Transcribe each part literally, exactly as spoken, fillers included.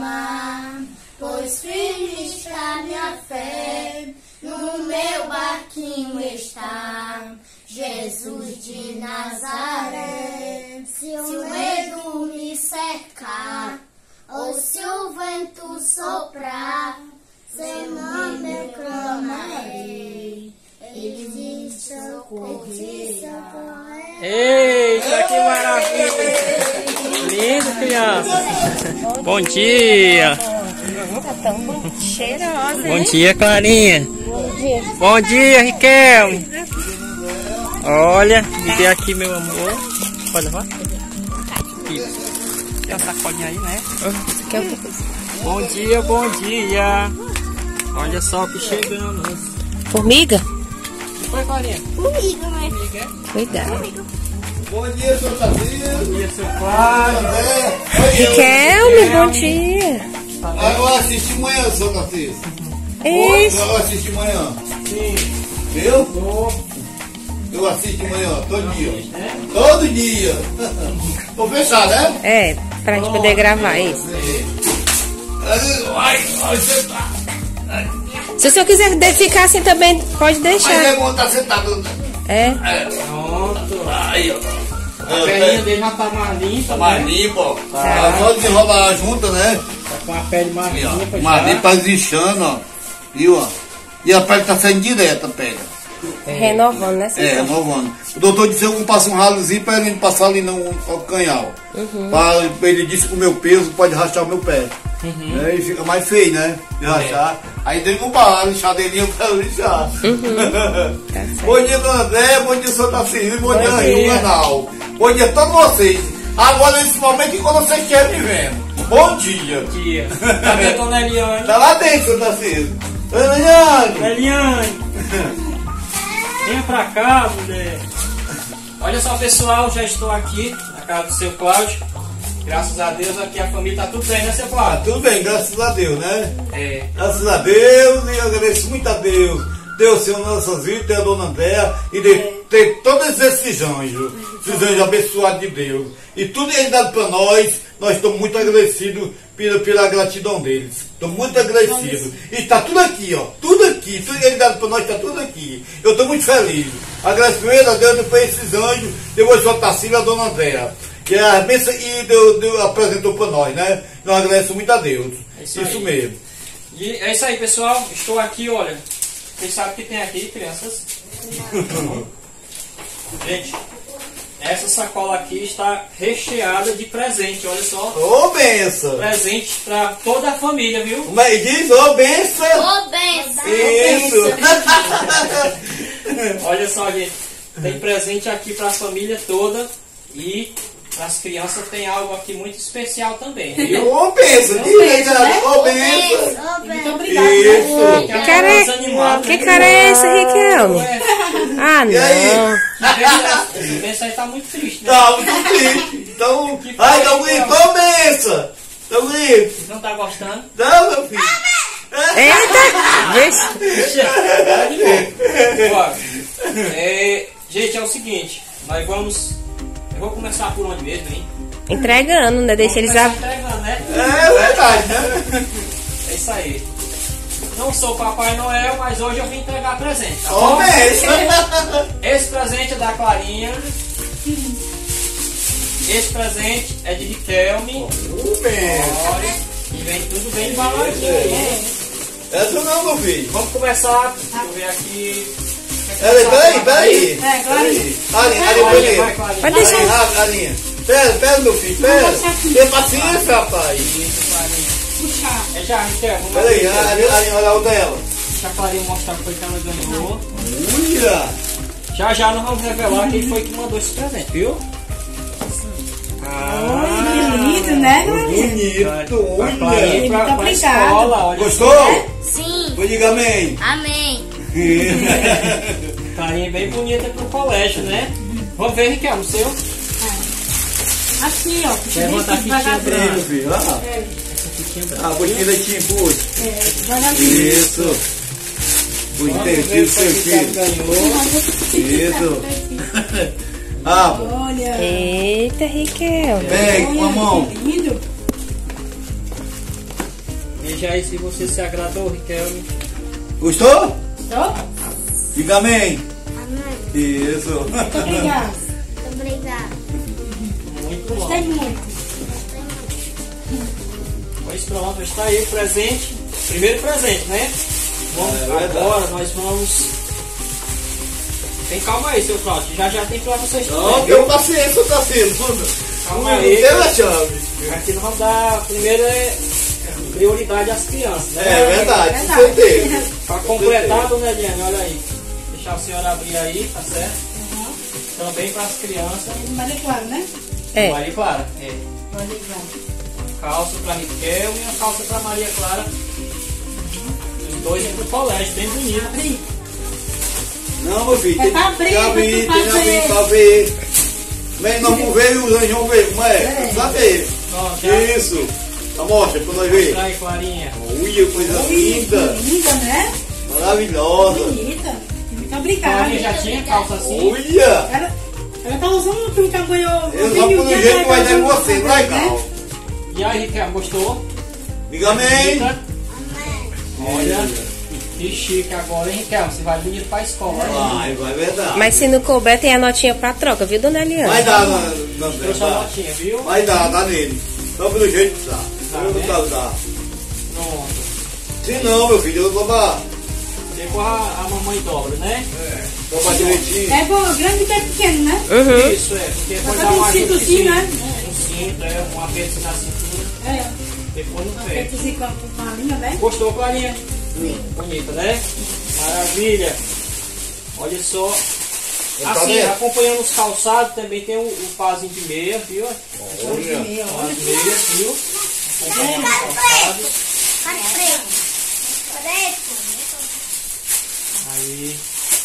mar, pois firme está minha fé, no meu barquinho está Jesus de Nazaré. Se o medo me cercar, ou se o vento soprar, seu nome eu clamarei, ele me socorrerá. Eita, que maravilha! Lindo, criança! Bom dia! Tá tão bom, cheirosa, Bom hein? dia, Clarinha! Bom dia. Bom dia, Riquelme! Olha, me dê aqui, meu amor. Pode levar? Aqui. Tem uma sacolinha aí, né? Quer outra coisa? Bom dia, bom dia! Olha só que chegamos. Formiga? O que foi, Clarinha? Comigo, né? Formiga? Cuidado. Bom dia, seu Tadinho. Bom dia, seu Cláudio. Riquelme, bom dia. Agora assisti amanhã, seu Tarcísio. Isso. Agora assisti amanhã. Sim. Viu? Eu assisto amanhã, todo dia. Todo dia. Vou fechar, né? É, pra gente poder gravar isso. Ai, ai, sentar. Se o senhor quiser de- ficar assim também, pode Mas é deixar. bom estar sentado. É. É. Pronto. Aí, ó. A pelinha dele já tá mais limpa. Tá mais né? limpo, ó. Tá. Só desenrolar junto, né? Tá com a pele mais Aí, ó. limpa Mais já. limpa desinchando, ó. Viu, ó? E a pele tá saindo direto, a pele. Renovando, né? É, renovando. O doutor disse que eu passo um ralozinho para ele não passar ali no, no canhal. Uhum. Pra, ele disse que o meu peso pode rachar o meu pé. Uhum. Né? E fica mais feio, né? De rachar. Aí tem que comprar a lixadeirinha para lixar. Tá certo. Bom dia, dona André. Bom dia, senhor Tarcísio. Bom, Bom dia, dia. Rio Canal. Bom dia a todos vocês. Agora, nesse momento, quando vocês querem me vendo. Bom dia. Bom dia. Cadê a dona Eliane? Tá lá dentro, senhor Tarcísio. Eliane. Eliane! Venha pra cá, mulher. Olha só, pessoal, já estou aqui na casa do seu Cláudio. Graças a Deus aqui a família tá tudo bem, né, seu Ah, Cláudio? tudo bem, graças a Deus, né? É. Graças a Deus, e eu agradeço muito a Deus. Deus, Senhor, nossas vidas, tem a dona Andréa e de ter todos esses anjos, esses anjos abençoados de Deus. E tudo ele dado para nós, nós estamos muito agradecidos pela, pela gratidão deles. Estamos muito agradecidos. E está tudo aqui, ó, tudo aqui, tudo ele dado para nós, está tudo aqui. Eu estou muito feliz. Agradeço primeiro a Deus, depois esses anjos, depois o Tarcísio e a dona Andréa. Que a bênção e Deus, Deus apresentou para nós, né? Nós agradecemos muito a Deus. É isso Isso aí. mesmo. E é isso aí, pessoal. Estou aqui, olha. Vocês sabem o que tem aqui, crianças? Gente, essa sacola aqui está recheada de presente, olha só. Ô, benção! Presente para toda a família, viu? Como é que diz? Ô, benção! Ô, benção. Isso! Olha só, gente. Tem presente aqui para a família toda e para as crianças tem algo aqui muito especial também, viu? Ô, benção! Que legal! Ô, benção! Muito Isso! Que cara é, que cara é esse, Riquelme? Ah, E aí? não. Esse benção aí tá muito triste, né? Tá muito triste! Então, ai, tá bonito! Ô, benção! Tá bonito! Não tá gostando? Não, meu filho! Eita! Vê. Para de novo. Bora. É, gente, é o seguinte. Nós vamos... Eu vou começar por onde mesmo, hein? Entregando, né? Deixa eles Vamos a... começar entregando, né? É verdade, né? É isso aí. Não sou Papai Noel, mas hoje eu vim entregar presente, tá Ô, bom? benção! Esse presente é da Clarinha. Esse presente é de Riquelme. Ô, benção! Olha, e vem tudo bem embaladinho aí. Essa não, meu filho! Vamos começar. Deixa eu ver aqui. Peraí, peraí, peraí! É, Peraí! Alinha, alinha, Olha, vai, primeiro! Clarinha. Pode deixar. Alinha, rápido, alinha! Pera, pera, meu filho, pera! Tem paciência, rapaz! Isso, Clarinha. É já, Riquelme. Vamos Peraí, abrir. alinha, alinha, olha o dela! Deixa a Clarinha mostrar o que foi que ela ganhou. Olha! Já já nós vamos revelar quem foi que mandou esse presente, viu? Ah, Que lindo, né, Clarinha? Bonito, Pra olha! Clarinha, pra, Muito pra obrigada. escola, olha. Gostou? Sim. Vou dizer amém! Amém. Carinha bem bonita pro colégio, né? Vamos ver, Riquelme, o seu? Aqui, ó. Levanta a fitinha Aí, meu branca. filho, olha lá! Essa fitinha branca. Ah, botinha leitinho, puxa! Devagarzinho. Isso! Vamos Puxa, ver tio, o que seu o Riquelme filho! ganhou. Isso! Ah, bom. Olha. Eita, Riquelme. Pega com a mão! Que lindo. veja aí se você se agradou, Riquelme. Gostou? Tô? Diga amém. Amém. Isso. Muito obrigada. Muito obrigada. Muito bom. Gostei muito. Pois pronto, está aí o presente. Primeiro presente, né? Vamos, É verdade. agora nós vamos. Tem calma aí, seu Cláudio. Já já tem pra vocês Não, também, tenho viu? paciência, tá sendo. Calma Não aí. tem a chave. Aqui nós vamos dar primeiro é prioridade às crianças, né? É verdade, com verdade. certeza. Para completar, dona Eliane, olha aí. Deixar a senhora abrir aí, tá certo? Uhum. Também para as crianças. Mas é claro, né? É. Maria Clara. É. Pode ligar. Calça para Riquel e a calça para Maria Clara. Os dois indo pro colégio, bem bonito. Abri. Não, meu filho, É tem pra abrir, que abrir, pra tem que tu abrir fazer. pra ver. Vem, nós vamos ver e os anjos vão ver como é. É. Pra ver. Ó, já. Isso. Tá, mostra pra nós ver. Mostra aí, Clarinha. Ui, coisa linda. Linda, né? Maravilhosa. Bonita. Muito obrigada. Clarinha já tinha calça assim. Olha. Ela, ela tá usando o que me acompanhou. Eu só por um jeito que vai dar em você, não é, Cal? E aí, Riquel, gostou? Diga amém. Bonita? Amém. Olha. Que chique agora, hein, Riquel? Você vai bonito pra escola, hein? Vai, vai, verdade. Mas se não couber, tem a notinha pra troca, viu, dona Eliane? Vai dar na, na, Trouxe a na, notinha, viu? vai dar, dá nele. Só pelo jeito que dá. Tá, Eu não né? quero dar. Pronto. Se não, meu filho, eu vou dar. Depois a, a mamãe dobra, né? É, toma direitinho. É bom, grande que é pequeno, né? Uhum. Isso, é. Porque depois Vai dá fazer uma um cinto ajuda assim, né? Um cinto, é, um aperto na cintura. É. Depois no pé. Feito assim com com a linha, né? Gostou, Clarinha? Sim. Bonita, né? Maravilha. Olha só. Tá Assim, vendo? acompanhando os calçados, também tem o, o pazinho de meia, viu? Olha. Meia, As olha. meias, viu? Acompanhando os calçados. Para preto. Preto. Aí.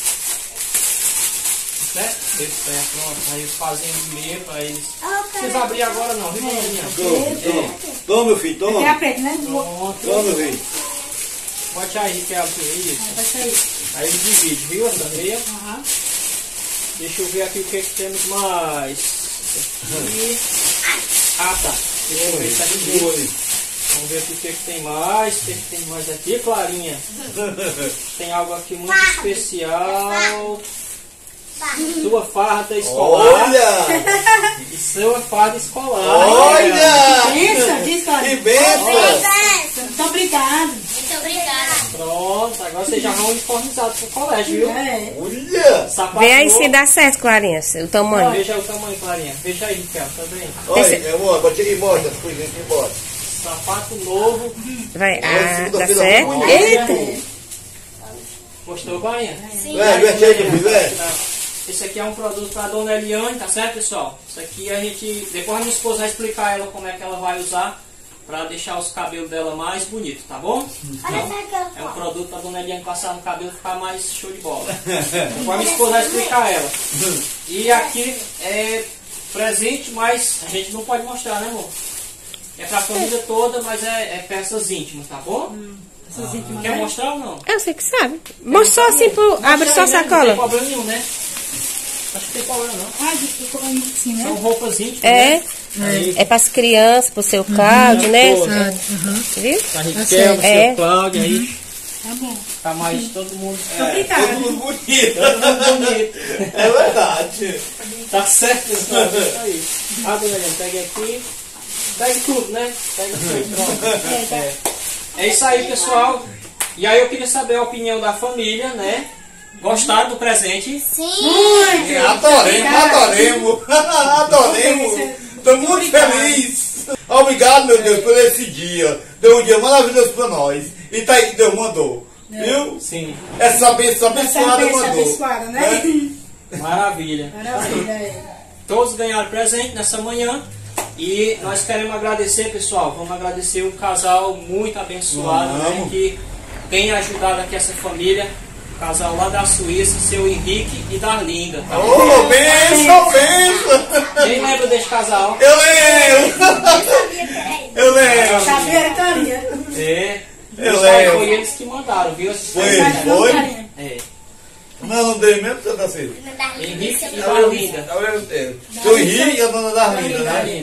Certo? Deu certo, pronto. Aí os pazinhos de meia pra eles. Não precisa abrir agora não, viu, Clarinha? Toma, toma. Toma, meu filho, Até toma. a preta, né? Pronto. Toma, meu filho. Bote aí, Riquel, isso. Vai sair. Aí ele divide, viu, essa meia? Aham. Deixa eu ver aqui o que, que temos mais. Aqui. Ah, tá. Deixa eu ver se aqui dois. Vamos ver aqui o que, que tem mais. O que, que tem mais aqui, Clarinha? Tem algo aqui muito especial. Sua farda escolar. Olha! E sua farda escolar. Olha! Benção, diz, Que Cláudia. benção! Muito obrigado. Muito obrigada. Pronto, agora vocês já vão uniformizados pro colégio, viu? É. Olha! Sapato Vê aí novo. se dá certo, Clarinha, o tamanho. Veja o tamanho, Clarinha. Veja aí, Riquel, tá bem? Olha, amor, bate aqui e mostra, depois vem embora. Sapato novo. Vai, ah, dá segunda-feira certo? muito Eita! Gostou, Clarinha? Sim. É, veste aí, meu filho, é. Esse aqui é um produto para a dona Eliane, tá certo, pessoal? Isso aqui a gente... Depois a minha esposa vai explicar ela como é que ela vai usar para deixar os cabelos dela mais bonitos, tá bom? Olha Então, só que eu é um falo. produto para a dona Eliane passar no cabelo e ficar mais show de bola. Depois a minha esposa vai explicar ela. E aqui é presente, mas a gente não pode mostrar, né, amor? É para a família toda, mas é, é peças íntimas, tá bom? Essas íntimas, Quer né? mostrar ou não? Eu sei que sabe. Mostra só assim, pro... Mostra abre só a aí, né? Não tem sacola. problema nenhum, né? Acho que tem problema não. Ah, ficou assim, né? São roupas íntimas, É, né? Aí, é pras crianças, pro seu Cláudio, né? todas. Viu? Pra Riquel, pro É. seu Cláudio, aí Tá bom. tá mais todo mundo. Muito obrigada. Todo mundo bonito. Todo mundo bonito. É verdade. Tá certo, pessoal? É isso aí. Ah, dona Helena, pegue aqui. Pegue tudo, né? Pegue tudo, pronto. É. É isso aí, pessoal. E aí eu queria saber a opinião da família, né? Gostaram do presente? Sim. Adoremos, adoremos. Adoremos. Estou muito feliz. Obrigado, meu Deus, por esse dia. Deu um dia maravilhoso para nós. E tá aí que Deus mandou. Viu? Sim. Essa bênção Essa abençoada bênção mandou. abençoada, né? Maravilha. Maravilha, é. Todos ganharam presente nessa manhã. E nós queremos agradecer, pessoal. Vamos agradecer um casal muito abençoado, né, Vamos. que tem ajudado aqui essa família. O casal lá da Suíça, seu Henrique e Darlinda. Tá? Oh, bênção, bênção. Quem lembra desse casal? Eu lembro. Sabia que era isso. Eu lembro. Sabia, Carinha. É. Eu Isso lembro. Foi eles que mandaram, viu? Foi. Foi? Carinha. É. Não é o nome dele mesmo, seu Darcy? Henrique e É o Darlinda. é o mesmo tempo. Seu Henrique e a dona Darlinda, né? Darlinda.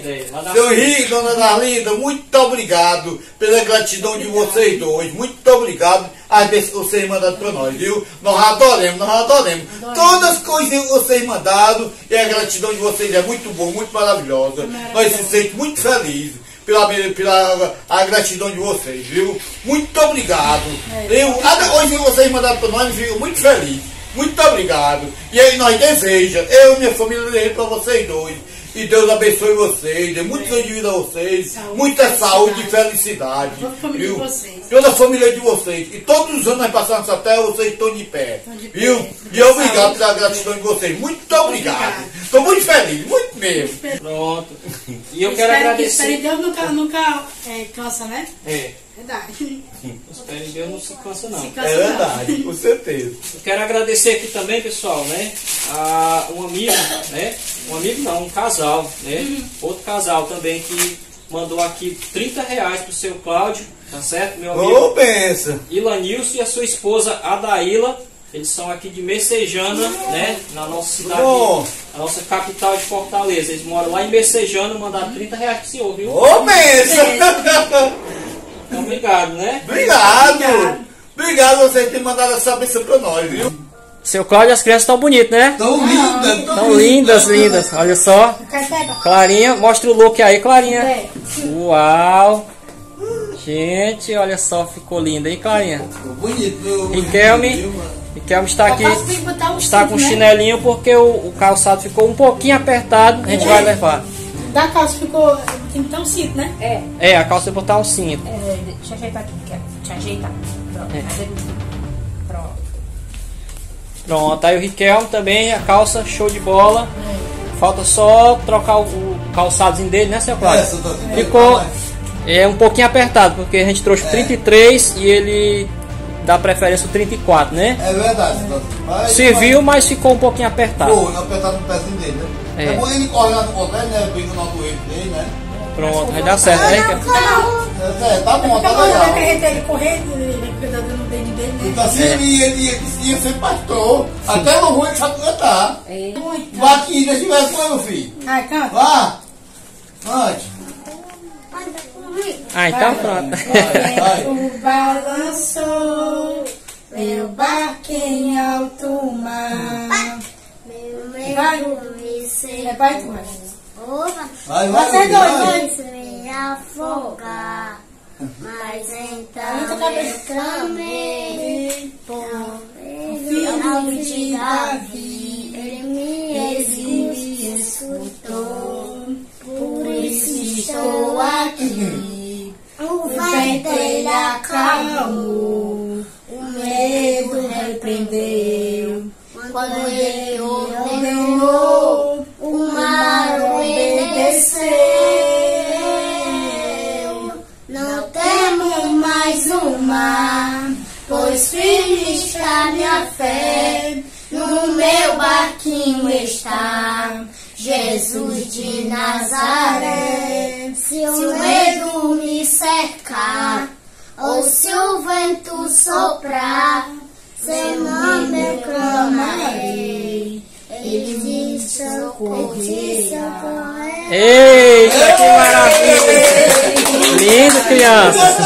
Darlinda aí. Lá da Seu Henrique, dona Darlinda, muito obrigado pela gratidão de vocês dois. Muito obrigado às vezes vocês mandaram para nós, viu? Nós adoramos, nós adoramos. Todas as coisas que vocês mandaram e a gratidão de vocês é muito boa, muito maravilhosa. Nós se sentimos muito felizes pela, pela a gratidão de vocês, viu? Muito obrigado. Eu, cada coisa que vocês mandaram para nós, eu fico muito feliz. Muito obrigado. E aí nós desejamos, eu e minha família desejo para vocês dois. E Deus abençoe vocês, dê muitos anos de vida a vocês, Saúde, muita saúde e felicidade. felicidade. Toda a família viu? de vocês. Toda a família de vocês. E todos os anos nós passamos nessa terra, vocês estão de pé. Estão de pé. Viu? E obrigado pela gratidão de vocês. Muito obrigado. Obrigado. Estou muito feliz, muito mesmo. Pronto. E eu quero Espero que- agradecer. espero que Deus nunca, nunca é, cansa, né? É, Verdade. espero em Deus não se cansa não. Se cansa É não. verdade, com certeza. Eu quero agradecer aqui também, pessoal, né? A um amigo, né? Um amigo não, um casal, né? Outro casal também que mandou aqui trinta reais pro seu Cláudio, tá certo? Meu amigo Ô, benção. Ilanilson e a sua esposa Adaíla. Eles são aqui de Messejana, né? Na nossa cidade, Bom. na nossa capital de Fortaleza. Eles moram lá em Messejana, mandaram trinta reais pro senhor, viu? Ô, benção. Então, obrigado, né? Obrigado. Obrigado. Obrigado vocês terem mandado essa bênção pra nós, viu? Seu Cláudio, as crianças estão bonitas, né? Tão linda, Tão lindas, lindas. Olha só. Quer pegar? Clarinha, mostra o look aí, Clarinha. É. Uau! Gente, olha só, ficou linda, hein, Clarinha? Bonito. Riquelme, Riquelme está aqui, Capaz tem que botar um está cinto, com né? chinelinho porque o, o calçado ficou um pouquinho apertado, a gente vai levar. Da calça ficou. Tem que ter um cinto, né? É. É, a calça vai botar um cinto. É, deixa eu ajeitar aqui, quer? Deixa eu ajeitar. Pronto. É. Aí, pronto. Pronto, aí o Riquelme também, a calça, show de bola. Falta só trocar o, o calçadozinho dele, né, seu Cláudio? Essa, tá- Ficou é, um pouquinho apertado, porque a gente trouxe o trinta e três e ele dá preferência o trinta e quatro, né? É verdade. Mas, Serviu, mas ficou um pouquinho apertado. Pô, não apertado no pezinho dele, né? É. É bom ele corre lá no colégio, né? Brinca no doente dele, né? Pronto, vai dar certo, né, Riquelme? É, tá bom, tá Fica bom, legal. vai carregar ele correndo, ele fica dando no dedo dele, né? Então assim, ele, ele, ele ia ser pastor. Até no ruim ele sabe cantar. Muito. Vá aqui, deixa eu ver com meu filho. Ai, canta. Vá. Cante. Ah, então pronto. Vai. O balançou meu barco em alto mar. Meu Vai. medo me ser. É pai, tu vai. Opa. Vai, vai, Você é doido, vai. Quis me afogar. Mas então Muita cabeça. eu clamei por Filho de Davi, Ele me ele me escutou, por isso estou aqui. O vento ele acalmou, o medo repreendeu. Quando ele ordenou, o mar obedeceu. Não temo mais o mar, pois firme está minha fé. No meu barquinho está Jesus de Nazaré. Se o medo me cercar, ou se o vento soprar, seu nome eu clamarei, ele me socorrerá. Eita, que maravilha! Lindo, criança!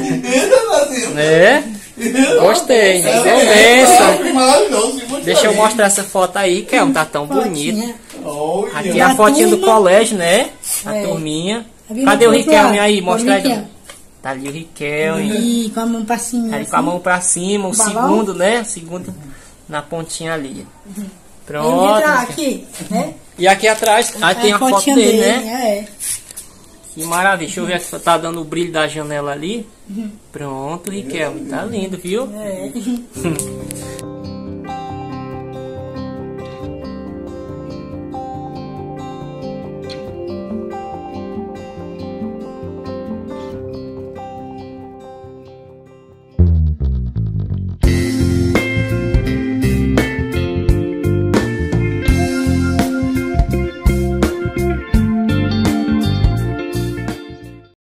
É? Gostei. São benção. Maravilhoso. muito Deixa eu feliz. mostrar essa foto aí, que não tá tão bonita. Olha. Aqui é a A fotinha do turma. colégio, né? A É. turminha. Vindo Cadê o pro outro Riquelme lado. aí? Mostra aí. Riquelme. Tá ali o Riquelme. E com a mão pra cima. Tá ali com a mão pra cima, o Balão. segundo, né? O segundo na pontinha ali. Ele Pronto. entra aqui, né? E aqui atrás, aí tem a foto fotinha dele, né? É. Que maravilha. Deixa eu ver aqui, tá dando o brilho da janela ali. Pronto, Riquelme. Tá lindo, viu? É.